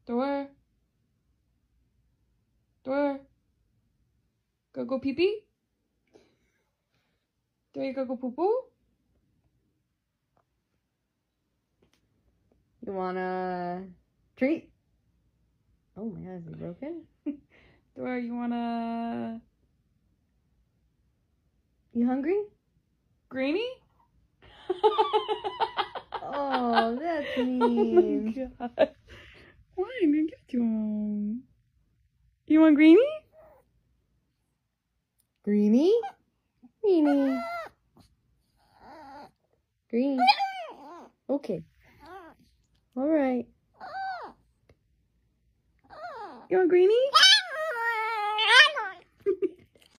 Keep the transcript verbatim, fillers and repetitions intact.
Door. Door. Go go pee pee. Door, you go go poo poo. You want a treat? Oh my God, is it broken? Door, you wanna... You hungry? Greenie? Oh, that's mean. Oh my God. Why? I'm gonna give it to him. You want Greenie? Greenie? Greenie. Greenie. Okay. All right. You want Greenie?